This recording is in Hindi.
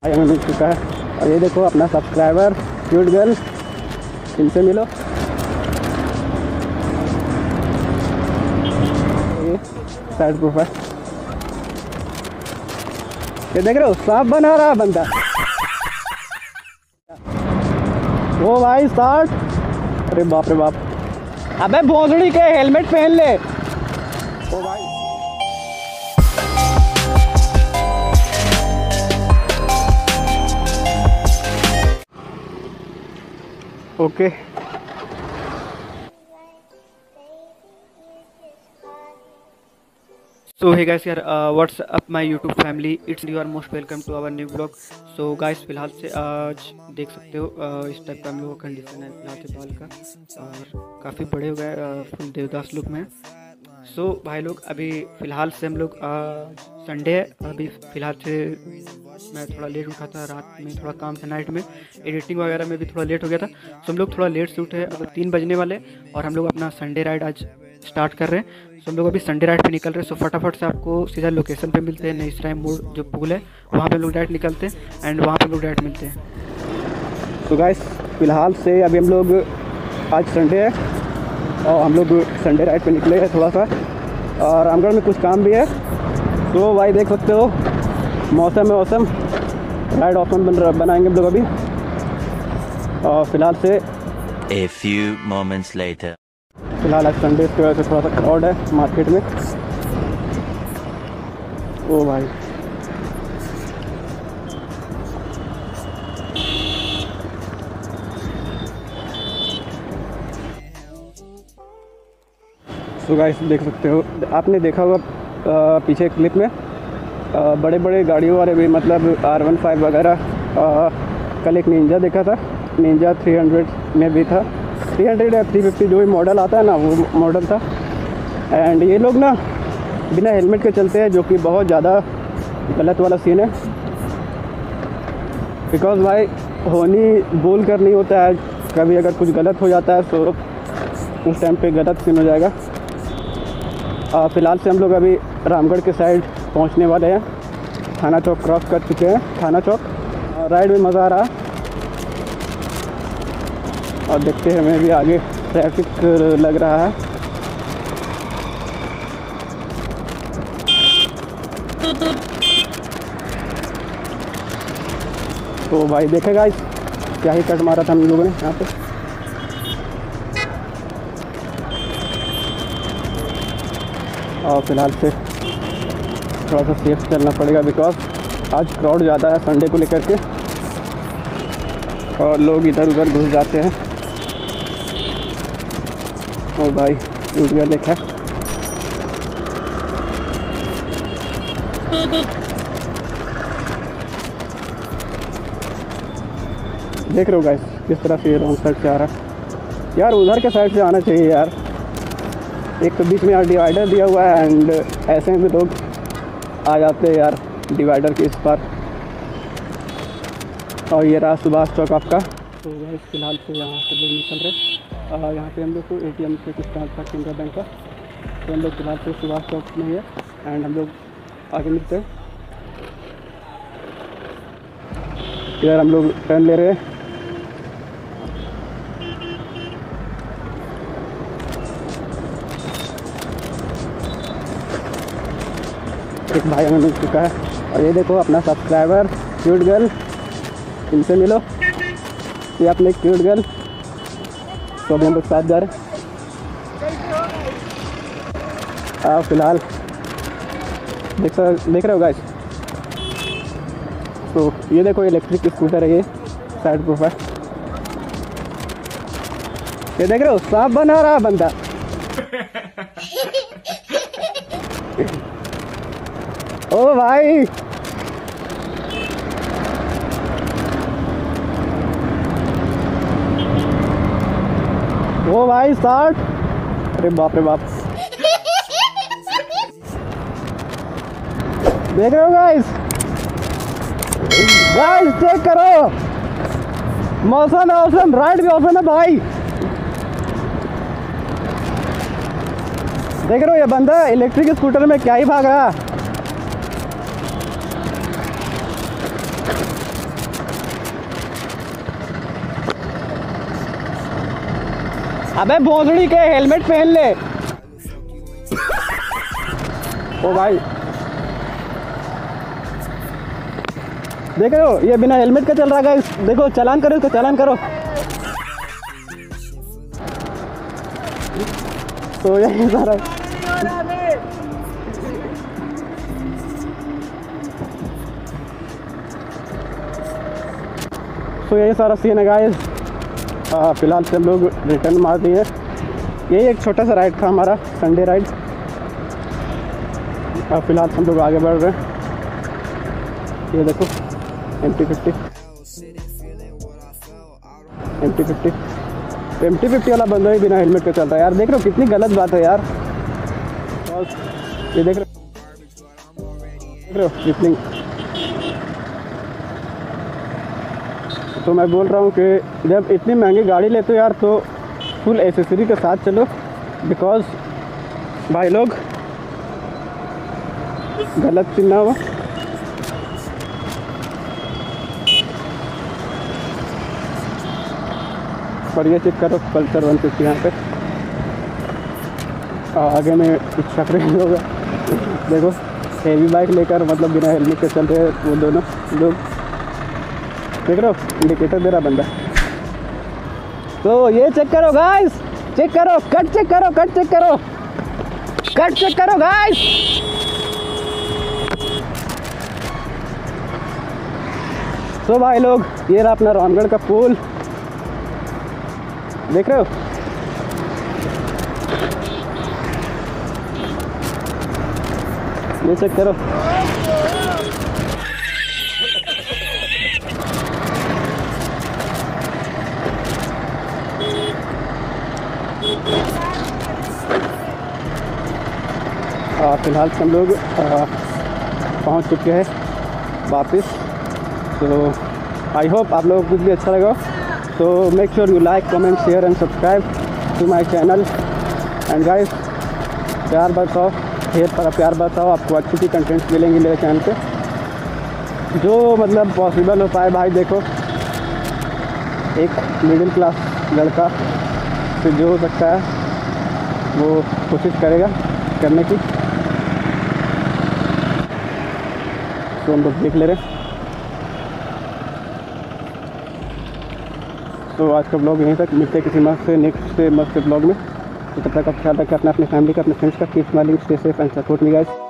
हमें मिल चुका है। और ये देखो अपना सब्सक्राइबर क्यूट गर्ल, इनसे मिलो। ये साइड प्रोफाइल, ये देख रहे हो सांप बना रहा बंदा। वो भाई 60, अरे बाप रे बाप, अबे भोसड़ी के हेलमेट पहन ले। ओ भाई ओके सो हे गाइस यार, what's up my YouTube family, it's you are most welcome to our new blog. So guys फिलहाल से आज देख सकते हो इस टाइप का हम लोग का कंडीशन है फिलहाल से बाल का, और काफ़ी बड़े हो गए, फुल देवदास लुक में। सो भाई लोग अभी फ़िलहाल से हम लोग संडे है, अभी फ़िलहाल से मैं थोड़ा लेट उठा था, रात में थोड़ा काम था, नाइट में एडिटिंग वगैरह में भी थोड़ा लेट हो गया था। सो हम लोग थोड़ा लेट से उठे, अब 3 बजने वाले और हम लोग अपना संडे राइड आज स्टार्ट कर रहे हैं। सो हम लोग अभी संडे राइड पे निकल रहे हैं। सो फटाफट से आपको सीधा लोकेशन पे मिलते हैं, नईसराय मोड़ जो पुल है वहाँ पे हम लोग डायरेक्ट निकलते हैं एंड वहाँ पे हम लोग डायरेक्ट मिलते हैं। तो गाइस फ़िलहाल से अभी हम लोग आज संडे है और हम लोग संडे राइड पे निकले हैं थोड़ा सा, और रामगढ़ में कुछ काम भी है। तो भाई देख सकते हो मौसम राइड ऑप्शन बनाएंगे हम लोग अभी। और फिलहाल से A few moments later. फिलहाल आज संडे की वजह से थोड़ा सा क्राउड है मार्केट में। ओ भाई तो गाइस देख सकते हो, आपने देखा होगा पीछे क्लिप में बड़े बड़े गाड़ियों वाले भी, मतलब R15 वगैरह। कल एक निंजा देखा था, निंजा 300 में भी था, 300 या 350 जो भी मॉडल आता है ना वो मॉडल था। एंड ये लोग ना बिना हेलमेट के चलते हैं, जो कि बहुत ज़्यादा गलत वाला सीन है। बिकॉज भाई होनी बोल कर नहीं होता है, कभी अगर कुछ गलत हो जाता है तो उस टाइम पे गलत सीन हो जाएगा। फ़िलहाल से हम लोग अभी रामगढ़ के साइड पहुंचने वाले हैं, थाना चौक क्रॉस कर चुके हैं, थाना चौक। राइड में मज़ा आ रहा, और देखते हैं हमें भी आगे ट्रैफिक लग रहा है। तो भाई देखेगा इस क्या ही कट मारा था हम लोगों ने यहाँ पे। और फिलहाल से थोड़ा सा सेफ चलना पड़ेगा, बिकॉज आज क्राउड ज़्यादा है संडे को लेकर के, और लोग इधर उधर घुस जाते हैं। और भाई टूट गया देखा, देख रहे हो गाइस किस तरह से ये रॉन्ग साइड से आ रहा है। यार उधर के साइड से आना चाहिए यार, एक तो बीच में यार डिवाइडर दिया हुआ है, एंड ऐसे में भी लोग आ जाते हैं यार डिवाइडर के इस पार। और ये रहा सुभाष चौक आपका। तो गाइस फिलहाल से यहाँ से लोग निकल रहे, यहाँ पे हम लोग को ATM से कुछ ट्रांसफर केंद्र बैंक का। तो हम लोग फिलहाल से सुभाष चौक में है एंड हम लोग आगे मिलते हैं। इधर हम लोग टर्न ले रहे हैं। एक भाई हमें मिल चुका है, और ये देखो अपना सब्सक्राइबर क्यूट गर्ल, इनसे मिलो। ये अपने क्यूट गर्ल, तो अभी हम लोग साथ जा रहे हैं। फिलहाल देख रहे हो गाइस, तो ये देखो इलेक्ट्रिक स्कूटर है, ये साइड प्रोफाइल, ये देख रहे हो सांप बना रहा बंदा। ओ भाई ओ भाई 60, अरे बाप रे बाप, देख रहे हो गाइस चेक करो, मौसम है, राइड भी ऑप्शन है भाई। देख रहे हो ये बंदा इलेक्ट्रिक स्कूटर में क्या ही भाग रहा। अबे भोसड़ी के हेलमेट पहन ले। ओ भाई देख रहे हो, ये बिना हेलमेट का चल रहा है गाइस। देखो चालान करो इसको, चालान करो। तो यही सारा यही सारा सीन है गाइस। फिलहाल से हम लोग रिटर्न मार दिए। यही एक छोटा सा राइड था हमारा, संडे राइड। फिलहाल हम लोग आगे बढ़ रहे हैं। ये देखो MT50 वाला बंदा ही बिना हेलमेट के चलता है यार। देख रहे हो कितनी गलत बात है यार। ये देख रहे हो कितनी। तो मैं बोल रहा हूँ कि जब इतनी महंगी गाड़ी लेते हो यार तो फुल एसेसरी के साथ चलो, बिकॉज भाई लोग गलत चीज ना हो। बढ़िया चेक करो पल्सर 150 यहाँ पे। आगे में कुछ चक्रे होगा। देखो हेवी बाइक लेकर मतलब बिना हेलमेट के चल रहे हैं वो दोनों लोग। देख रहे हो इंडिकेटर दे रहा बंदा। तो ये चेक करो गाइस, चेक करो, कट चेक करो, कट चेक करो, कट चेक करो गाइस। तो भाई लोग ये रहा अपना रामगढ़ का पुल, देख रहे हो। ये चेक करो। फिलहाल हम लोग पहुंच चुके हैं वापस। तो आई होप आप लोगों को कुछ भी अच्छा लगा। तो make sure you like, comment, share and subscribe to my channel. And guys प्यार बताओ, ढेर सारा प्यार बताओ। आपको अच्छी कंटेंट्स मिलेंगे मेरे चैनल पे, जो मतलब पॉसिबल हो पाए। भाई देखो एक मिडिल क्लास लड़का से जो हो सकता है वो कोशिश करेगा करने की। तो हम लोग देख ले रहे हैं। तो आज का ब्लॉग यहीं तक, मिलते किसी मस्त से नेक्स्ट से मस्त ब्लॉग में। तो तब तक आप ख्याल रखें अपना, अपने फैमिली का, अपने फ्रेंड्स का। Keep smiling, stay safe and support me guys.